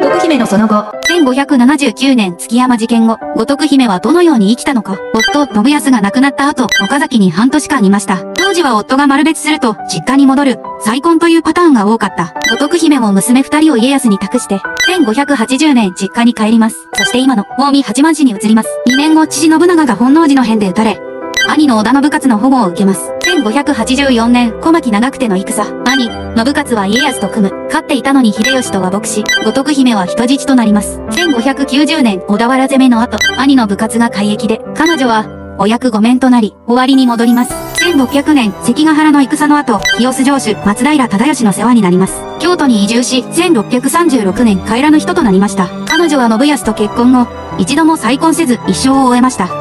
徳姫のその後、1579年築山事件後、五徳姫はどのように生きたのか。夫、信康が亡くなった後、岡崎に半年間いました。当時は夫が丸別すると、実家に戻る、再婚というパターンが多かった。五徳姫も娘2人を家康に託して、1580年実家に帰ります。そして今の、近江八幡市に移ります。2年後、父信長が本能寺の変で討たれ、兄の織田信勝の保護を受けます。1584年、小牧長久手の戦。兄、信勝は家康と組む。勝っていたのに秀吉と和睦し、五徳姫は人質となります。1590年、小田原攻めの後、兄の部活が改易で、彼女は、お役御免となり、終わりに戻ります。1600年、関ヶ原の戦の後、清須城主、松平忠義の世話になります。京都に移住し、1636年、帰らぬ人となりました。彼女は信康と結婚後、一度も再婚せず一生を終えました。